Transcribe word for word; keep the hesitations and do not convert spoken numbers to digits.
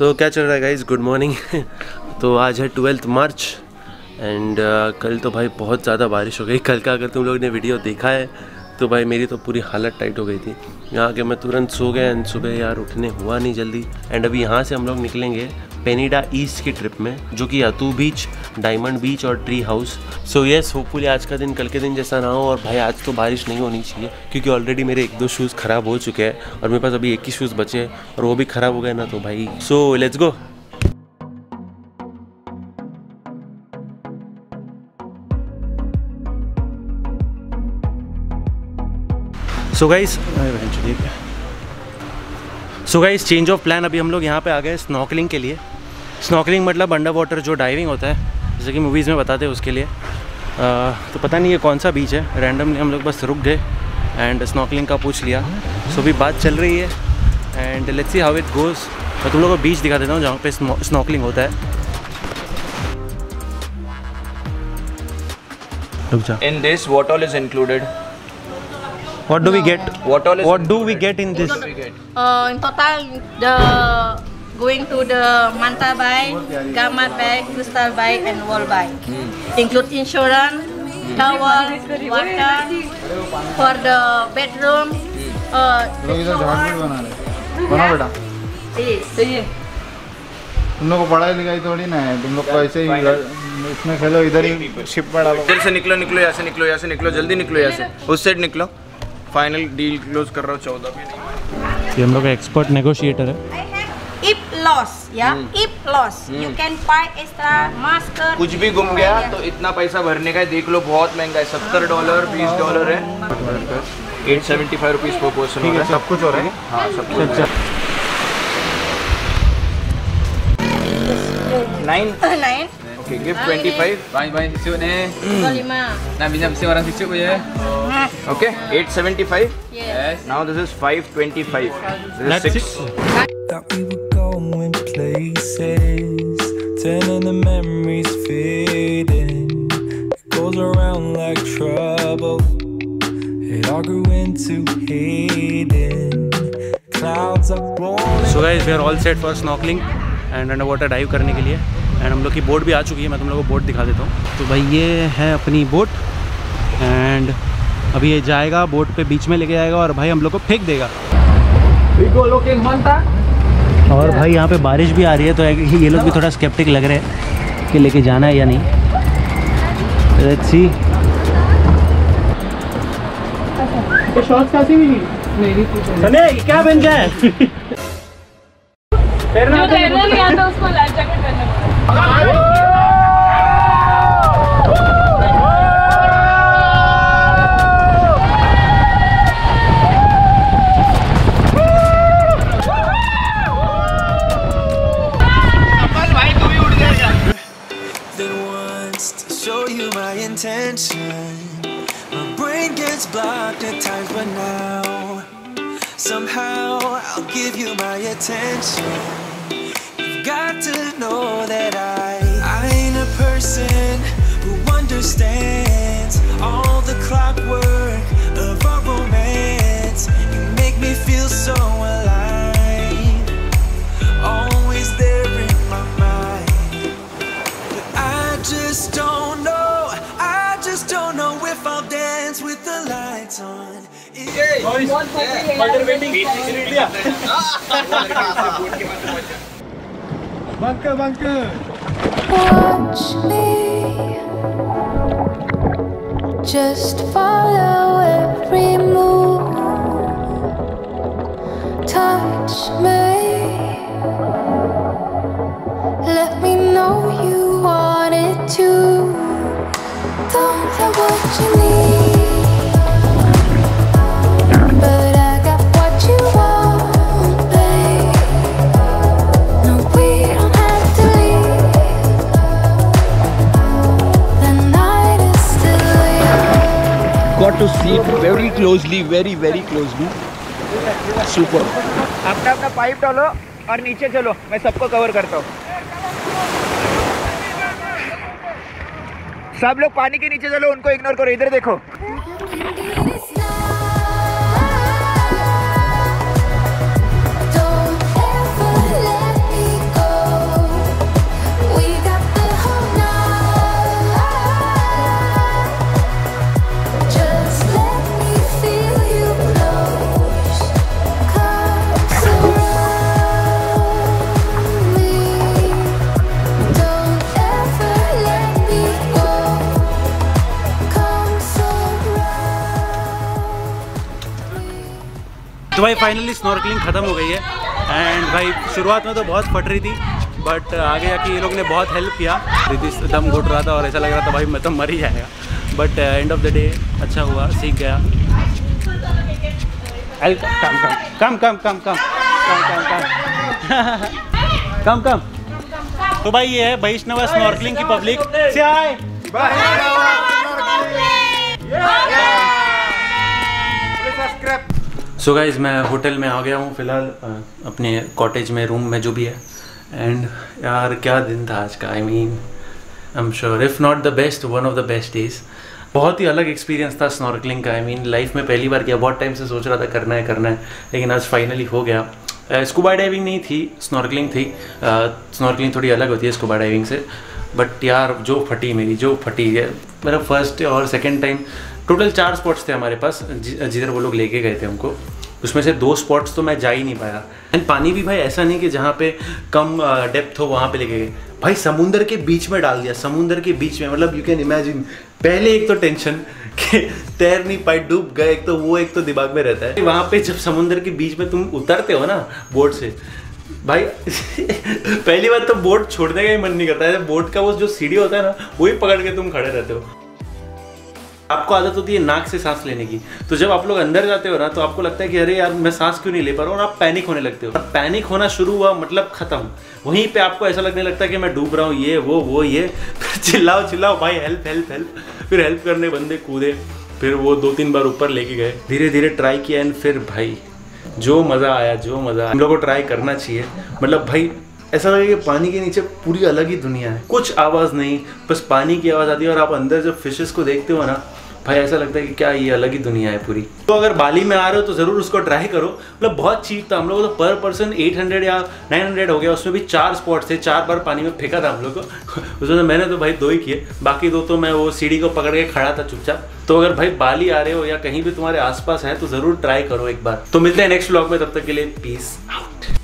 तो क्या चल रहा है गाइज, गुड मॉर्निंग। तो आज है ट्वेल्थ मार्च एंड कल तो भाई बहुत ज़्यादा बारिश हो गई। कल का अगर तुम लोग ने वीडियो देखा है तो भाई मेरी तो पूरी हालत टाइट हो गई थी। यहाँ के मैं तुरंत सो गया एंड सुबह यार उठने हुआ नहीं जल्दी। एंड अभी यहाँ से हम लोग निकलेंगे पेनिडा ईस्ट की ट्रिप में, जो कि यातू बीच, डायमंड बीच और tree house. So yes, hopefully आज का दिन कल के दिन जैसा ना हो। और भाई आज तो बारिश नहीं होनी चाहिए, क्योंकि ऑलरेडी मेरे एक दो शूज़ ख़राब हो चुके हैं और मेरे पास अभी एक ही शूज़ बचे हैं और वो भी ख़राब हो गए ना तो भाई। So let's go. So guys so guys change of plan. अभी हम लोग यहाँ पे आ गए स्नॉर्कलिंग के लिए। स्नॉर्कलिंग मतलब अंडर वाटर जो डाइविंग होता है, जैसे कि मूवीज़ में बताते हैं, उसके लिए। आ, तो पता नहीं ये कौन सा बीच है, रैंडमली हम लोग बस रुक गए एंड स्नॉर्कलिंग का पूछ लिया। सो अभी बात चल रही है and let's see how it goes. मैं तुम लोगों को बीच दिखा देता हूँ जहाँ पे स्नॉर्कलिंग होता है। रुक जा। In this, what all is included? What do we get? What all is What do we included? get in this? What do we get? Uh, in total, the going to the Manta Bay, Gamma Bay, Crystal Bay, and Wall Bay. Hmm. Include insurance, towel, water for the bedroom. Uh, बना बेटा, तुम लोग को पढ़ाई लिखाई थोड़ी ना है, तुम लोग को ऐसे ही इसमें खेलो, इधर ही शिप में डालो। इधर से निकलो, निकलो यहाँ से, निकलो यहाँ से, निकलो जल्दी, निकलो यहाँ से, उस साइड निकलो। फाइनल डील क्लोज कर रहा हूँ चौदह भी नहीं। ये हम लोग का एक्सपर्ट नेगोशिएटर है। If loss, yeah, if loss, you can buy extra mask. कुछ भी गुम गया तो इतना पैसा भरने का है। देख लो बहुत महंगा है, सत्तर डॉलर बीस डॉलर है, eight seventy five rupees per person हो रहा है। सब कुछ हो रहा है। हाँ सब कुछ। Nine. Nine. Okay, give twenty-five. Baik baik siu ni. Lima. Nak pinjam si orang siu ya. Okay, eight seventy-five. Yes. Now this is five twenty-five. This is six. Thought we were going places, turning the memories fading. It goes around like trouble. It all grew into hating. Clouds are blowing. So guys, we are all set for snorkeling and under water dive करने के लिए। And हम लोग की boat भी आ चुकी है, मैं तुम लोगों को बोट दिखा देता हूँ। तो भाई ये है अपनी बोट एंड अभी ये जाएगा बोट पे, बीच में लेके जाएगा और भाई हम लोग को फेंक देगा। और भाई यहाँ पे बारिश भी आ रही है तो ये लोग भी थोड़ा स्केप्टिक लग रहे हैं कि लेके जाना है या नहीं। Let's see. क्या बन गया है? जो तैरना नहीं आता उसको लाइफ जैकेट पहनना पड़ेगा। Somehow I'll give you my attention. You've got to know that I I ain't a person who understands all the clockwork of our romance. You make me feel so alive, always there in my mind. But I just don't know, I just don't know if I'll dance with the lights on. Bunker, bunker. Watch me, just follow every move. Touch me, let me know you want it too. Don't have what you need. Got to see it very closely, very very closely. Super. अपना अपना pipe डालो और नीचे चलो, मैं सबको cover करता हूँ। सब लोग पानी के नीचे चलो, उनको इग्नोर करो। इधर देखो। Don't ever let me go. तो भाई फाइनली स्नॉर्कलिंग ख़त्म हो गई है एंड भाई शुरुआत में तो बहुत फट रही थी बट आगे जाके ये लोग ने बहुत हेल्प किया। रिद्धि दम घुट रहा था और ऐसा लग रहा था भाई मैं तो मर ही जाएगा, but end of the day अच्छा हुआ, सीख गया। कम कम कम कम कम कम कम कम कम। तो भाई ये है वैष्णव स्नॉर्कलिंग की पब्लिक से आए। सो गाइज मैं होटल में आ गया हूँ फ़िलहाल, अपने कॉटेज में, रूम में, जो भी है। एंड यार क्या दिन था आज का। I mean I am sure if not the best, one of the best days. बहुत ही अलग एक्सपीरियंस था स्नॉर्कलिंग का। आई मीन लाइफ में पहली बार किया, बहुत टाइम से सोच रहा था करना है करना है, लेकिन आज फाइनली हो गया। स्कूबा डाइविंग नहीं थी, स्नॉर्कलिंग थी। स्नॉर्कलिंग थोड़ी अलग होती है स्कूबा डाइविंग से, बट यार जो फटी मेरी, जो फटी है मेरा फर्स्ट और सेकेंड टाइम। टोटल चार स्पॉट्स थे हमारे पास जिधर वो लोग लेके गए थे हमको, उसमें से दो स्पॉट्स तो मैं जा ही नहीं पाया। एंड पानी भी भाई ऐसा नहीं कि जहाँ पे कम डेप्थ हो वहाँ पे लेके गए, भाई समुंदर के बीच में डाल दिया, समुंदर के बीच में। मतलब यू कैन इमेजिन, पहले एक तो टेंशन कि तैर नहीं पाए, डूब गए, एक तो वो एक तो दिमाग में रहता है। वहाँ पे जब समुंदर के बीच में तुम उतरते हो ना बोट से, भाई पहली बार तो बोट छोड़ने का ही मन नहीं करता है। बोट का वो जो सीढ़ी होता है ना, वही पकड़ के तुम खड़े रहते हो। आपको आदत होती है नाक से सांस लेने की, तो जब आप लोग अंदर जाते हो ना तो आपको लगता है कि अरे यार मैं सांस क्यों नहीं ले पा रहा हूँ, और आप पैनिक होने लगते हो। पैनिक होना शुरू हुआ मतलब खत्म, वहीं पे आपको ऐसा लगने लगता है कि मैं डूब रहा हूँ, ये वो वो ये चिल्लाओ चिल्लाओ भाई हेल्प हेल्प हेल्प। फिर हेल्प करने बंदे कूदे, फिर वो दो तीन बार ऊपर लेके गए, धीरे धीरे ट्राई किया एंड फिर भाई जो मज़ा आया, जो मज़ा हम लोग को ट्राई करना चाहिए। मतलब भाई ऐसा लगे कि पानी के नीचे पूरी अलग ही दुनिया है, कुछ आवाज़ नहीं, बस पानी की आवाज़ आती है और आप अंदर जब फिशेस को देखते हो ना भाई ऐसा लगता है कि क्या ये अलग ही दुनिया है पूरी। तो अगर बाली में आ रहे हो तो ज़रूर उसको ट्राई करो। मतलब बहुत चीप था, हम लोग तो पर पर्सन आठ सौ या नौ सौ हो गया। उसमें भी चार स्पॉट थे, चार बार पानी में फेंका था हम लोग को। उसमें मैंने तो भाई दो ही किए, बाकी दो तो मैं वो सीढ़ी को पकड़ के खड़ा था चुपचाप। तो अगर भाई बाली आ रहे हो या कहीं भी तुम्हारे आसपास है तो ज़रूर ट्राई करो एक बार। तो मिलते हैं नेक्स्ट व्लॉग में, तब तक के लिए पीस आउट।